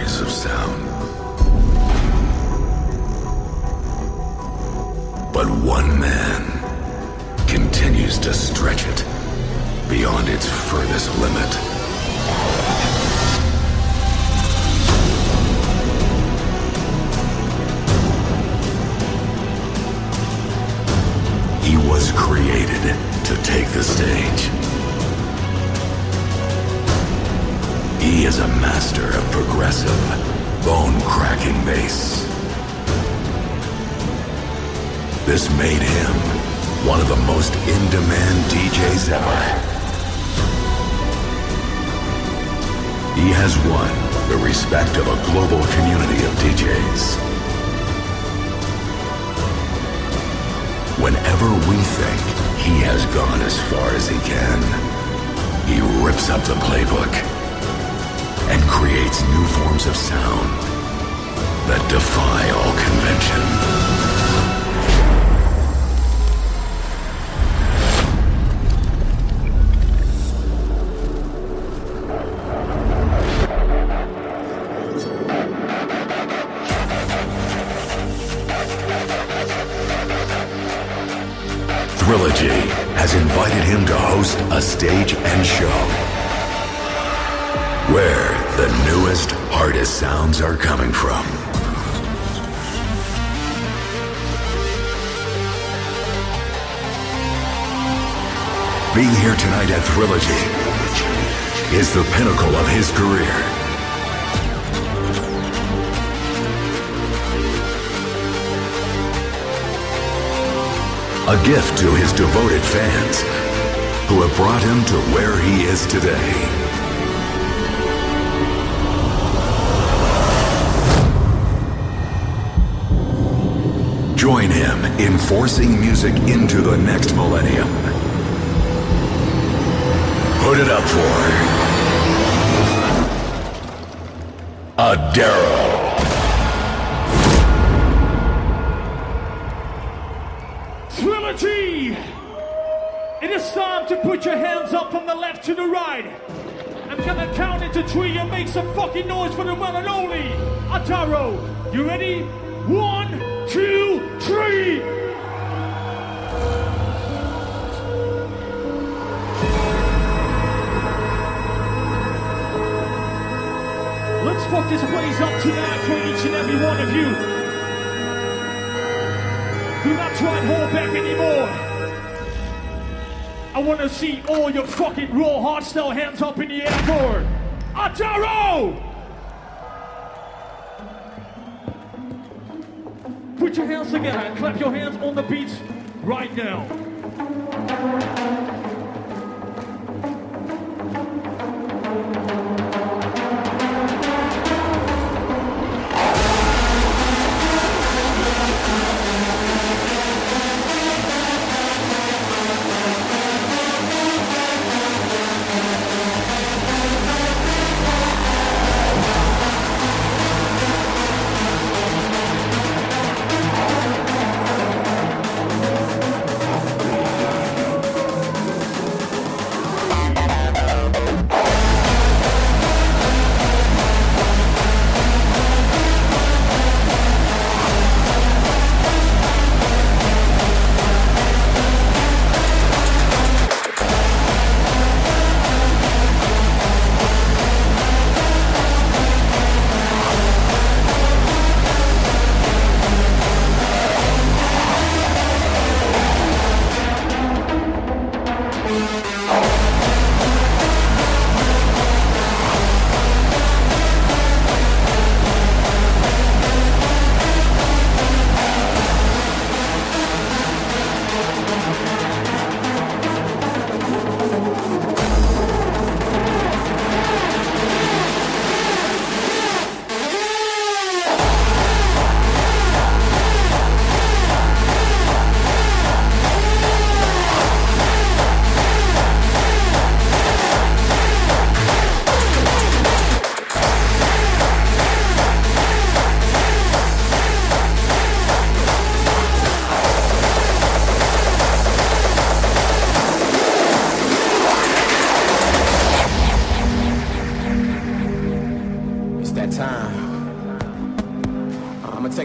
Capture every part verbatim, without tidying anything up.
boundaries of sound. But one man continues to stretch it beyond its furthest limit. He was created to take the stage. He is a master of progressive, bone-cracking bass. This made him one of the most in-demand D Js ever. He has won the respect of a global community of D Js. Whenever we think he has gone as far as he can, he rips up the playbook and creates new forms of sound that defy all convention. Trilogy has invited him to host a stage and show where the newest, hardest sounds are coming from. Being here tonight at Trilogy is the pinnacle of his career. A gift to his devoted fans who have brought him to where he is today. Join him in forcing music into the next millennium. Put it up for Adaro. Trilogy! It is time to put your hands up from the left to the right. I'm gonna count into three and make some fucking noise for the one and only Adaro. You ready? One, two, three! Let's fuck this place up tonight for each and every one of you. Do not try and hold back anymore. I want to see all your fucking raw hardstyle hands up in the air for Adaro! Put your hands together and clap your hands on the beats right now.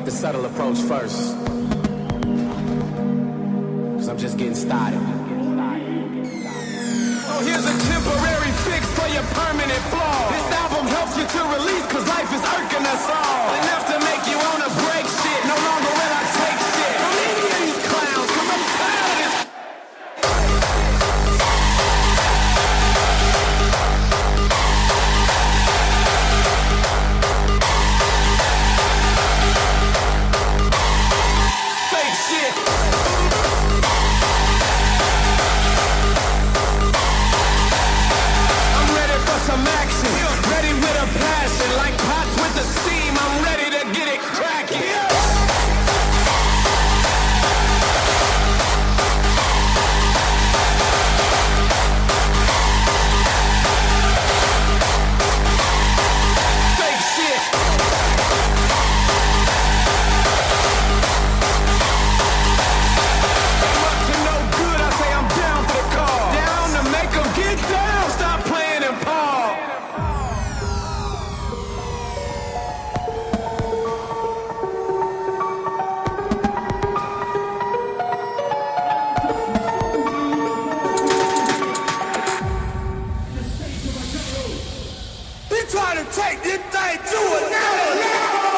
the subtle approach first, cause I'm just getting started. So here's a temporary fix for your permanent flaw. This album helps you to release, cause life is irking us all. Enough to make you wanna break shit. No longer will I take shit from any of these clowns, cause I'm tired of this. Some action, ready with a passion, like pots with the steam, I'm ready to get it cracking. Fake shit. I'm up to no good, I say I'm down for the call. Down to make them get down, stop playing and pause. Trying to take this thing to another level.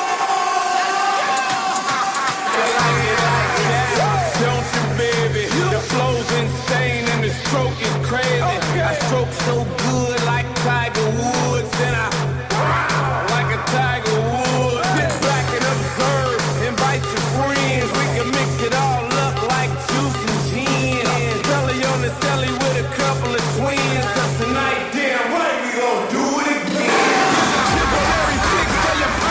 Don't you, baby? The flow's insane and the stroke is crazy. Okay. I stroke so good like Tiger Woods, and I wow, like a Tiger Woods. Sit back and observe, invite your friends. We can mix it all up like juice and gin. Belly on the celly with a couple of twins. Cause tonight, damn right, we gon' do it again. Temporary fix for your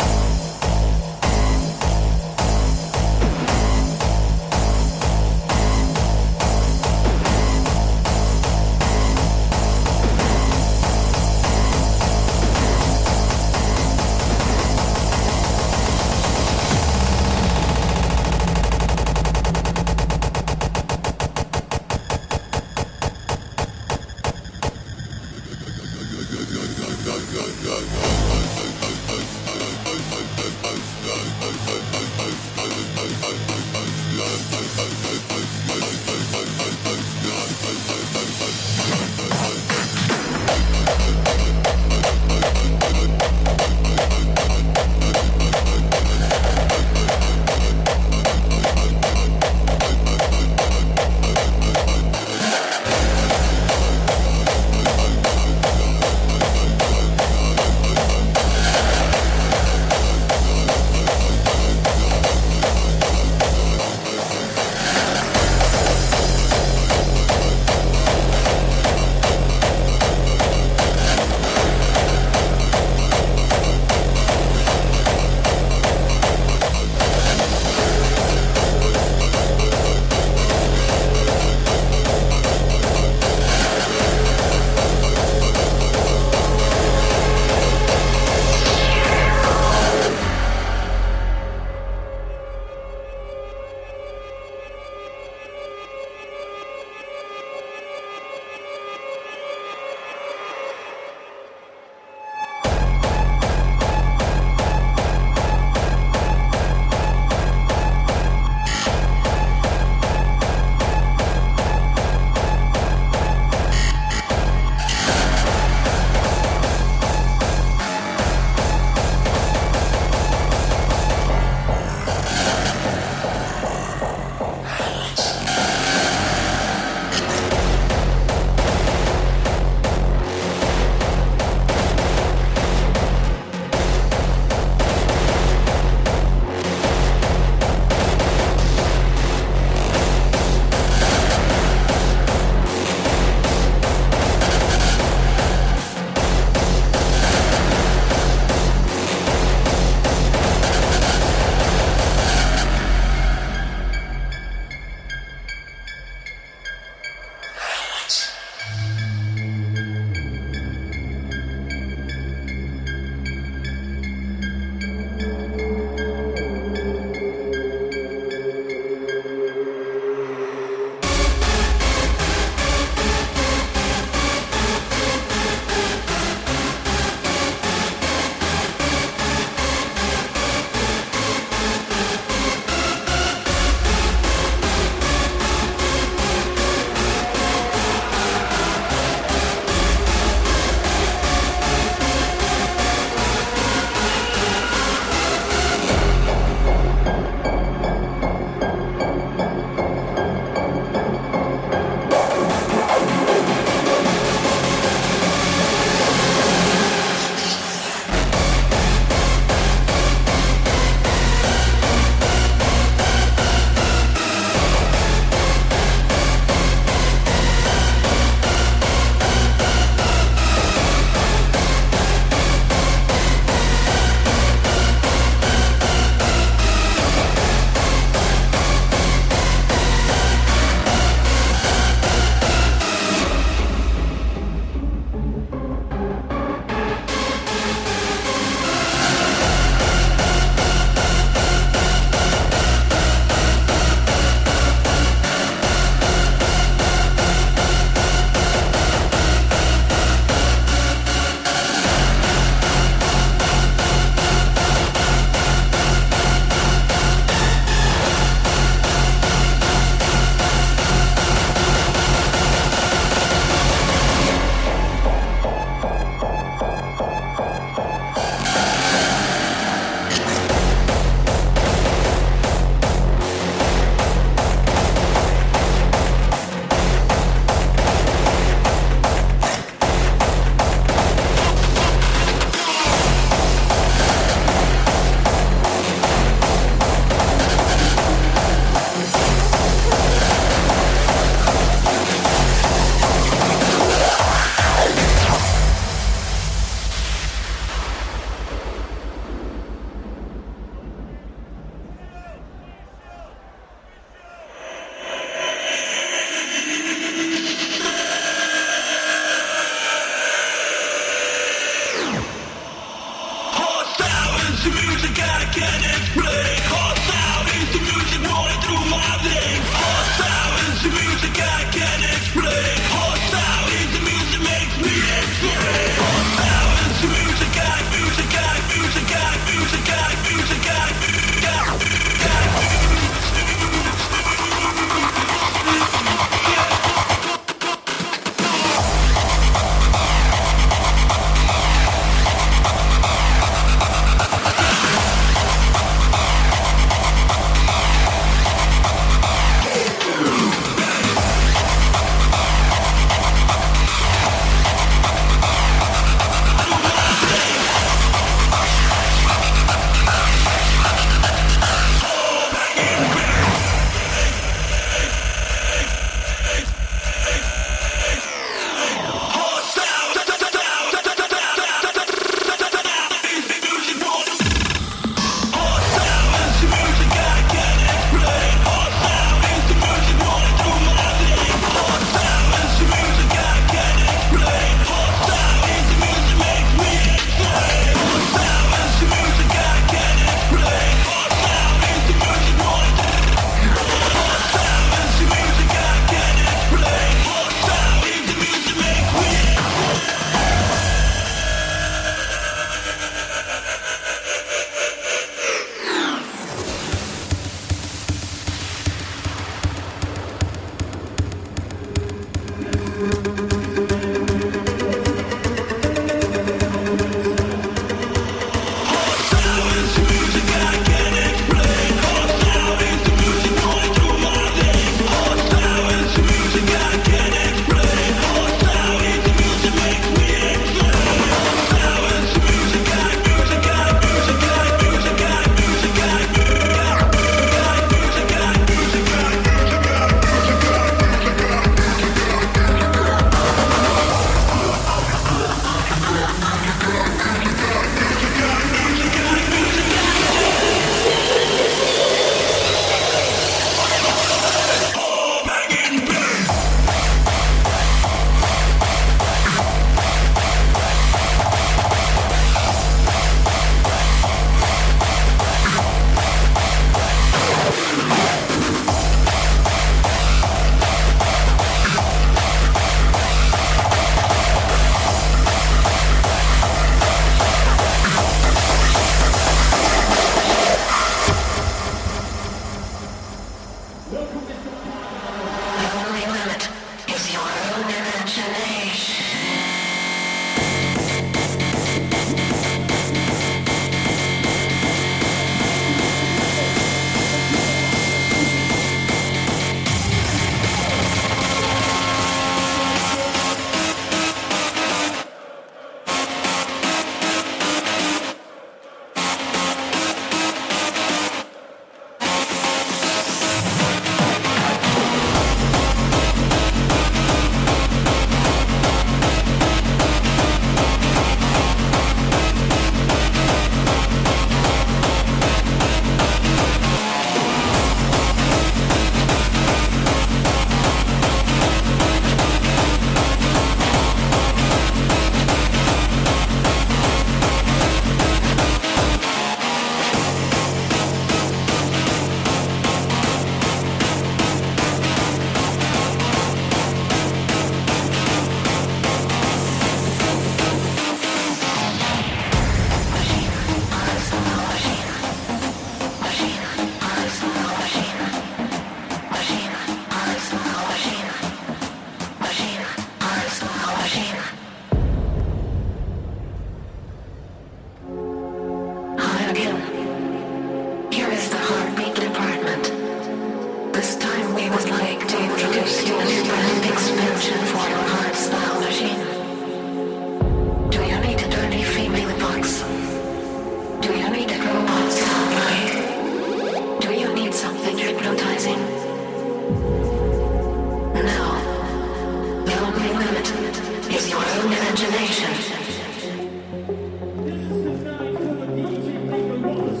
This is the night for the D J Maker Rollers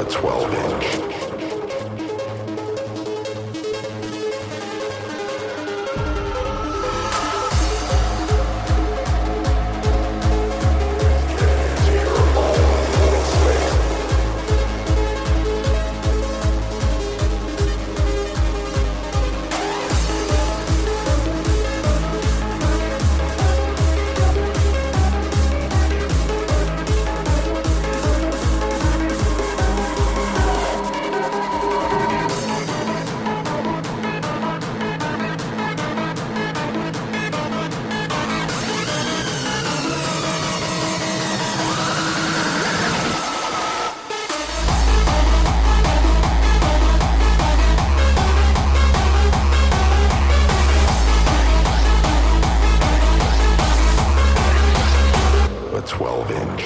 a twelve inch. twelve inch.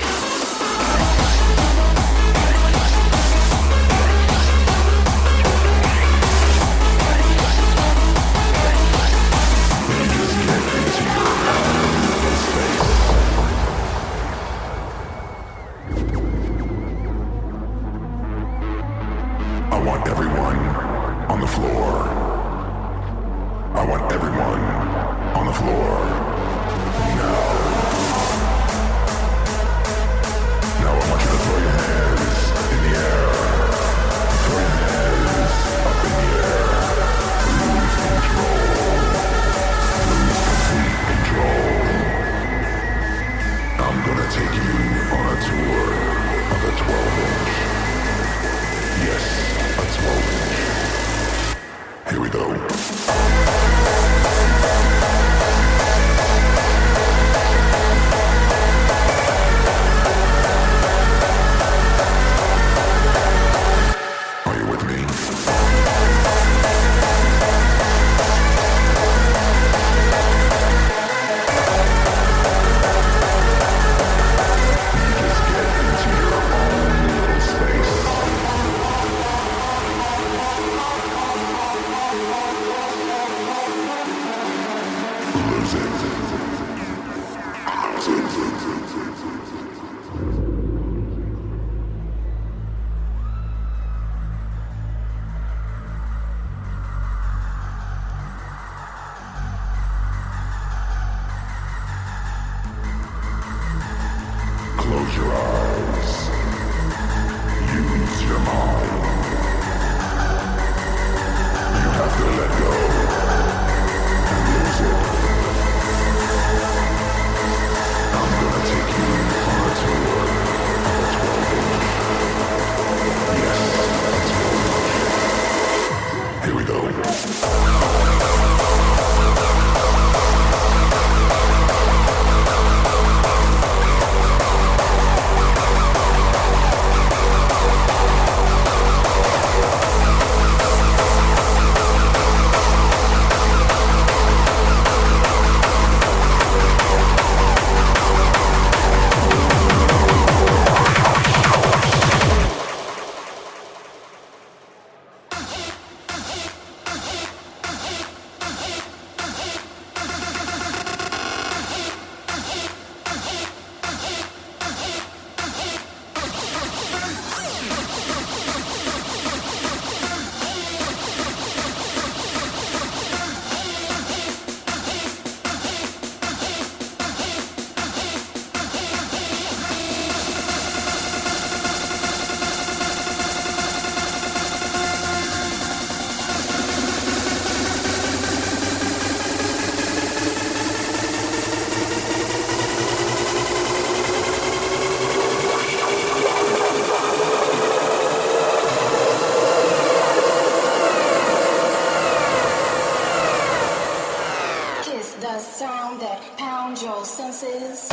I want everyone on the floor. I want everyone on the floor. Now. Now I want you to throw your hands in the air. Throw your hands up in the air. Lose control. Lose complete control. I'm gonna take you on a tour of a twelve inch. Yes, a twelve inch. Here we go. Close your eyes. Use your mind. You have to let go and lose it. I'm gonna take you on a tour of a twelve inch. Yes, a twelve inch. Here we go. The sound that pounds your senses.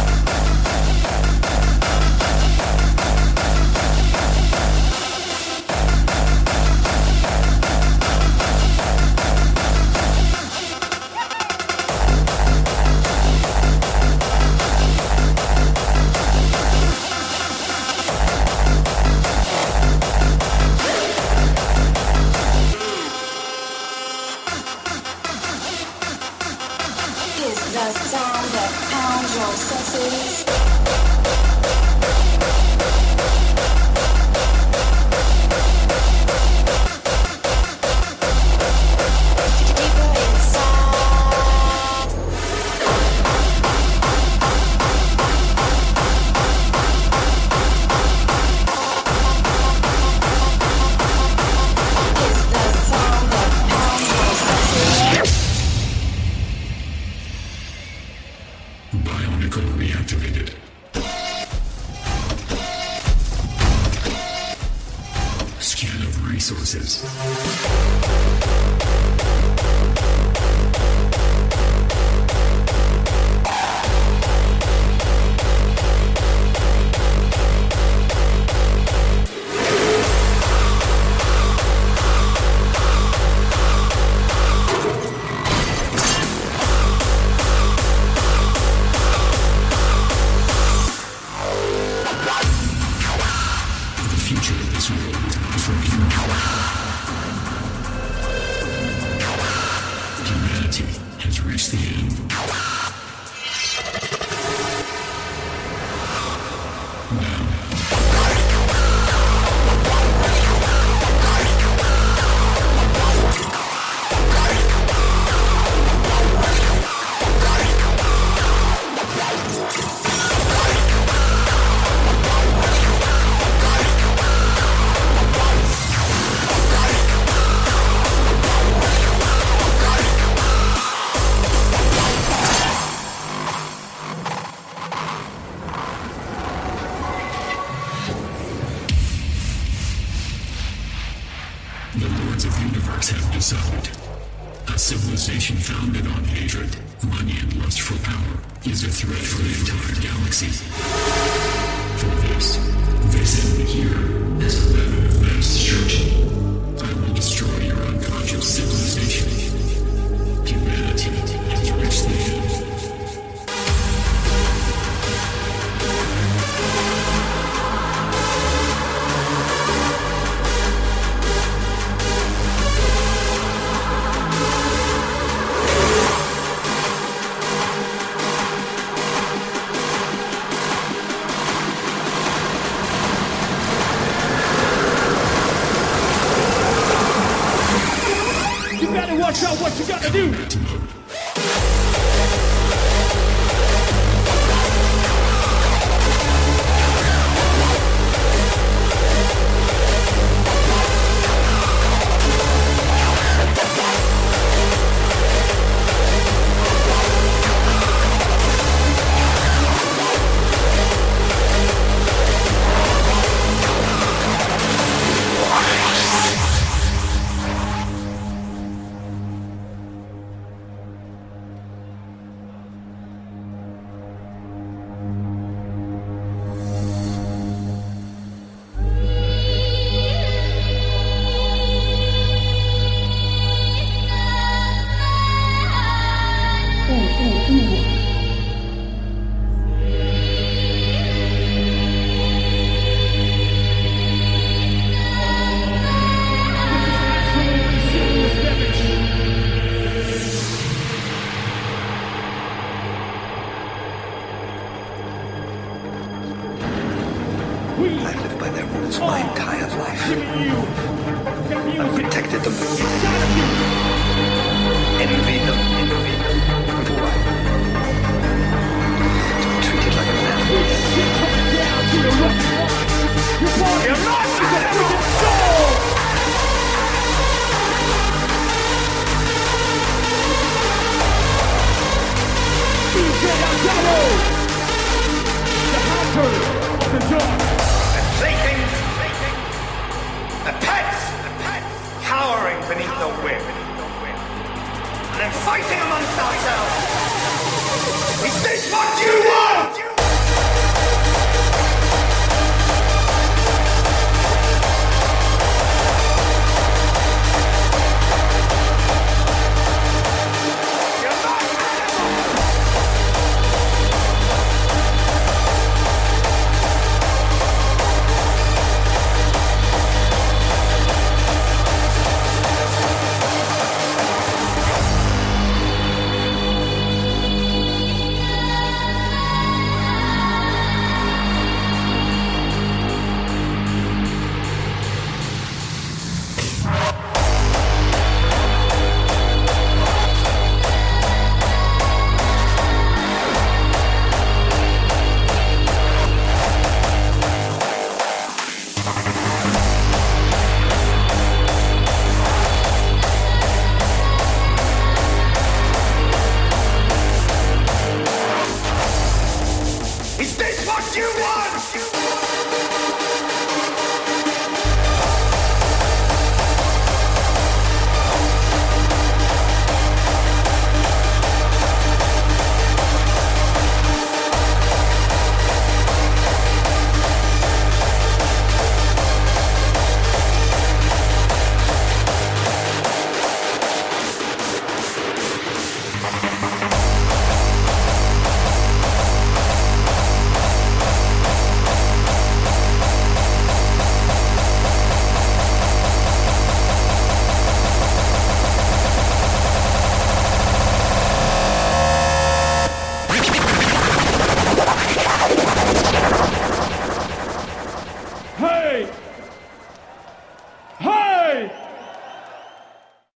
The sound that pounds your senses. Protocol reactivated. Scan of resources. Watch out what you gotta do. I've lived by their rules my entire life. I've protected them. Envied them. But why? To be treated like a man. You're not freaking soul! D J Altaro! The hunter of the dark! The playthings, the pets, the pets, cowering beneath the whip, and then fighting amongst ourselves. Is this what you